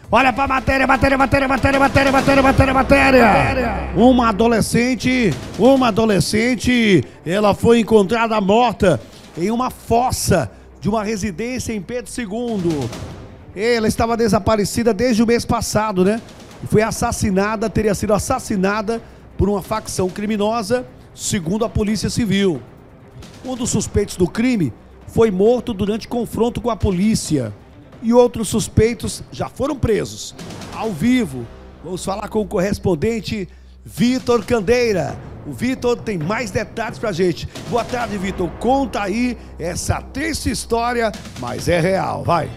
Olha pra matéria. Uma adolescente, ela foi encontrada morta em uma fossa de uma residência em Pedro II. Ela estava desaparecida desde o mês passado, né? E foi assassinada, teria sido assassinada por uma facção criminosa, segundo a Polícia Civil. Um dos suspeitos do crime foi morto durante confronto com a polícia. E outros suspeitos já foram presos. Ao vivo, vamos falar com o correspondente Vitor Candeira. O Vitor tem mais detalhes pra gente. Boa tarde, Vitor. Conta aí essa triste história, mas é real, vai.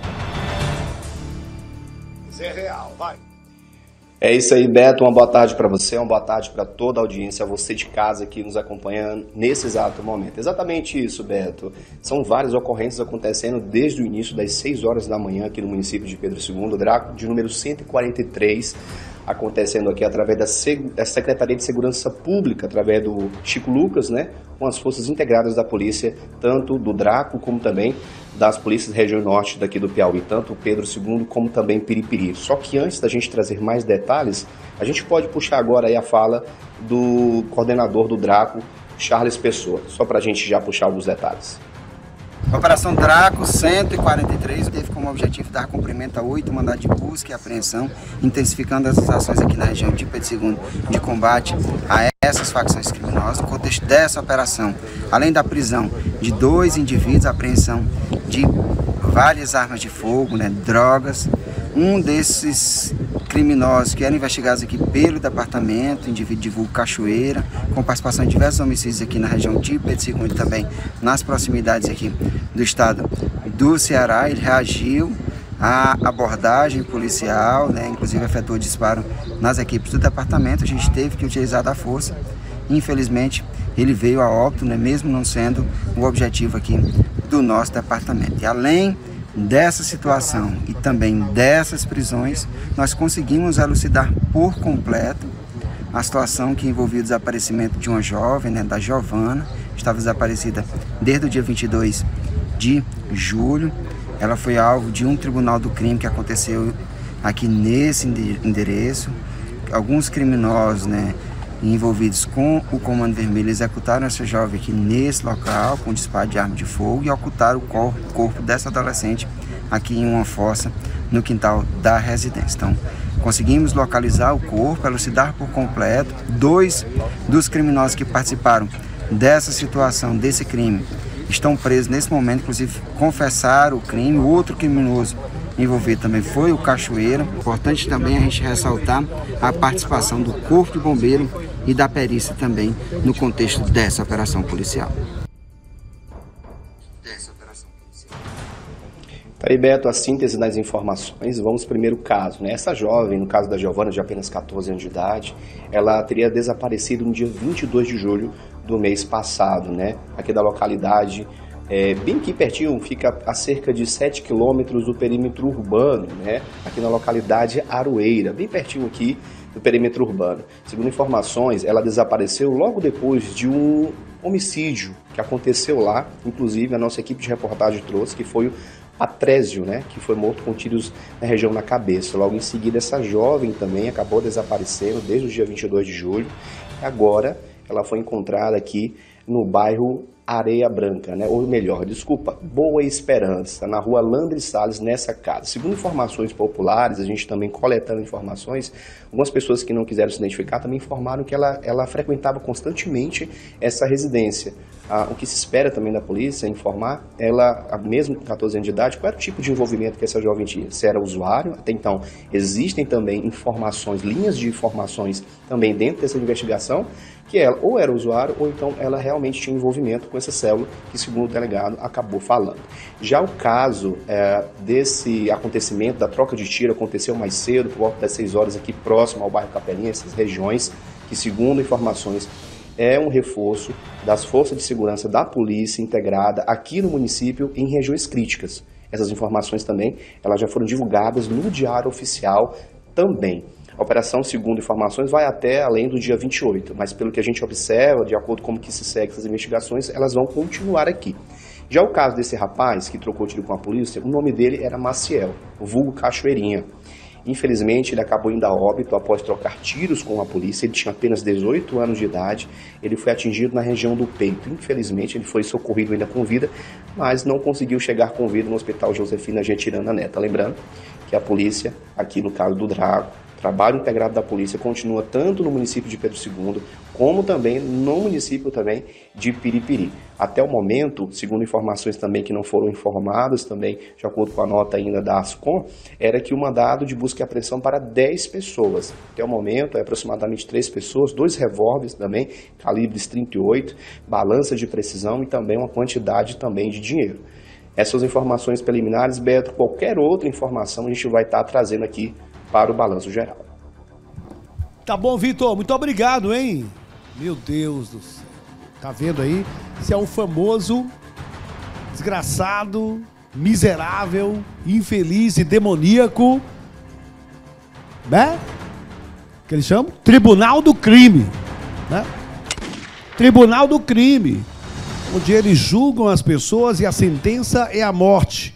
É isso aí, Beto. Uma boa tarde para você, uma boa tarde para toda a audiência, você de casa que nos acompanha nesse exato momento. Exatamente isso, Beto. São várias ocorrências acontecendo desde o início das 6 horas da manhã aqui no município de Pedro II, Draco, de número 143, acontecendo aqui através da Secretaria de Segurança Pública, através do Chico Lucas, né, com as forças integradas da polícia, tanto do Draco como também das polícias da região norte daqui do Piauí, tanto Pedro II como também Piripiri. Só que antes da gente trazer mais detalhes, a gente pode puxar agora aí a fala do coordenador do Draco, Charles Pessoa, só para a gente já puxar alguns detalhes. A Operação Draco 143 teve como objetivo dar cumprimento a 8 mandados de busca e apreensão, intensificando as ações aqui na região de Pedro II de combate a essas facções criminosas. No contexto dessa operação, além da prisão de 2 indivíduos, a apreensão de várias armas de fogo, drogas. Um desses criminosos que eram investigados aqui pelo departamento, indivíduo de vulgo Cachoeira, com participação em diversos homicídios aqui na região de Pedro II e também nas proximidades aqui do estado do Ceará. Ele reagiu à abordagem policial, inclusive efetuou disparo nas equipes do departamento. A gente teve que utilizar da força. Infelizmente, ele veio a óbito, mesmo não sendo o objetivo aqui do nosso departamento. E além dessa situação e também dessas prisões, nós conseguimos elucidar por completo a situação que envolvia o desaparecimento de uma jovem, da Giovana, estava desaparecida desde o dia 22 de julho. Ela foi alvo de um tribunal do crime que aconteceu aqui nesse endereço. Alguns criminosos, envolvidos com o Comando Vermelho executaram essa jovem aqui nesse local com disparo de arma de fogo e ocultaram o corpo dessa adolescente aqui em uma fossa no quintal da residência. Então, conseguimos localizar o corpo, elucidar por completo. 2 dos criminosos que participaram dessa situação, desse crime, estão presos nesse momento, inclusive confessaram o crime. O outro criminoso envolvido também foi o Cachoeira. Importante também a gente ressaltar a participação do Corpo de Bombeiro e da perícia também no contexto dessa operação policial. Tá aí, Beto, a síntese das informações. Vamos ao primeiro caso, Essa jovem, no caso da Giovana, de apenas 14 anos de idade, ela teria desaparecido no dia 22 de julho do mês passado, Aqui da localidade, bem aqui pertinho, fica a cerca de 7 quilômetros do perímetro urbano, Aqui na localidade Aroeira, bem pertinho aqui do perímetro urbano. Segundo informações, ela desapareceu logo depois de um homicídio que aconteceu lá. Inclusive, a nossa equipe de reportagem trouxe, que foi o Patrésio, que foi morto com tiros na região na cabeça. Logo em seguida, essa jovem também acabou desaparecendo desde o dia 22 de julho. Agora, ela foi encontrada aqui no bairro Areia Branca, ou melhor, Boa Esperança, na rua Landre Salles, nessa casa. Segundo informações populares, a gente também coletando informações, algumas pessoas que não quiseram se identificar também informaram que ela frequentava constantemente essa residência. O que se espera também da polícia é informar ela, mesmo com 14 anos de idade, qual era o tipo de envolvimento que essa jovem tinha. Se era usuário, até então existem também informações, linhas de informações também dentro dessa investigação, que ela ou era usuário ou então ela realmente tinha envolvimento com essa célula que, segundo o delegado, acabou falando. Já o caso desse acontecimento, da troca de tiro, aconteceu mais cedo, por volta das 6 horas, aqui próximo ao bairro Capelinha, essas regiões, que, segundo informações, é um reforço das forças de segurança da polícia integrada aqui no município em regiões críticas. Essas informações também elas já foram divulgadas no Diário Oficial também. A operação, segundo informações, vai até além do dia 28, mas pelo que a gente observa, de acordo com como que se segue essas investigações, elas vão continuar aqui. Já o caso desse rapaz que trocou tiro com a polícia, o nome dele era Maciel, vulgo Cachoeirinha. Infelizmente, ele acabou indo a óbito após trocar tiros com a polícia. Ele tinha apenas 18 anos de idade. Ele foi atingido na região do peito. Infelizmente, ele foi socorrido ainda com vida, mas não conseguiu chegar com vida no Hospital Josefina Getirana Neta. Lembrando que a polícia, aqui no caso do Drago, o trabalho integrado da polícia continua tanto no município de Pedro II, como também no município também de Piripiri. Até o momento, segundo informações também que não foram informadas, também de acordo com a nota ainda da Ascom, era que o mandado de busca e apreensão para 10 pessoas. Até o momento, é aproximadamente 3 pessoas, 2 revólveres também, calibres 38, balança de precisão e também uma quantidade também de dinheiro. Essas informações preliminares, Beto, qualquer outra informação a gente vai estar trazendo aqui para o Balanço Geral. Tá bom, Vitor, muito obrigado, hein? Meu Deus do céu. Tá vendo aí? Esse é o famoso desgraçado, miserável, infeliz e demoníaco, né? Que eles chamam? Tribunal do Crime, né? Tribunal do Crime, onde eles julgam as pessoas e a sentença é a morte.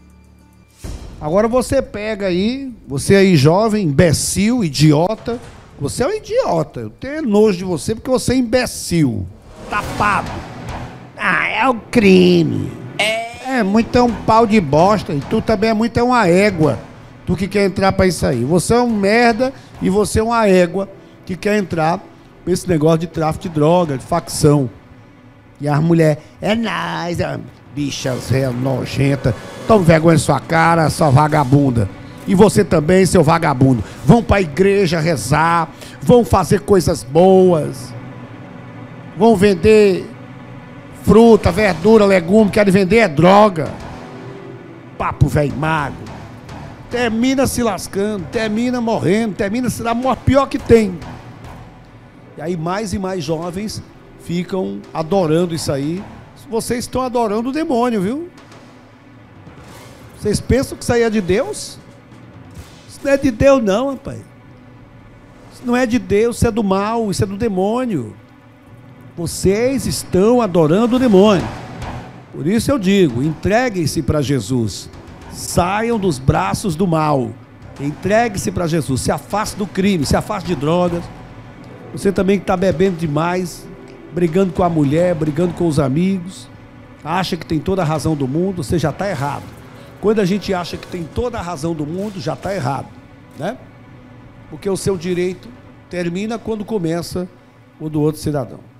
Agora você pega aí, você aí jovem, imbecil, idiota. Você é um idiota. Eu tenho nojo de você porque você é imbecil. Tapado. Ah, é o crime. É muito é um pau de bosta. E tu também é muito é uma égua. Tu que quer entrar pra isso aí. Você é um merda e você é uma égua que quer entrar pra esse negócio de tráfico de droga, de facção. E as mulheres, é nóis, bichas nojenta. Toma vergonha em sua cara, sua vagabunda. E você também, seu vagabundo. Vão pra igreja rezar, vão fazer coisas boas, vão vender fruta, verdura, legume, querem vender é droga. Papo velho magro. Termina se lascando, termina morrendo, termina se dando a morte pior que tem. E aí mais e mais jovens ficam adorando isso aí. Vocês estão adorando o demônio, viu? Vocês pensam que isso aí é de Deus? Isso não é de Deus não, rapaz. Isso não é de Deus, isso é do mal, isso é do demônio. Vocês estão adorando o demônio. Por isso eu digo, entreguem-se para Jesus. Saiam dos braços do mal. Entregue-se para Jesus. Se afaste do crime, se afaste de drogas. Você também que está bebendo demais, brigando com a mulher, brigando com os amigos, acha que tem toda a razão do mundo, você já está errado. Quando a gente acha que tem toda a razão do mundo, já está errado, né? Porque o seu direito termina quando começa o do outro cidadão.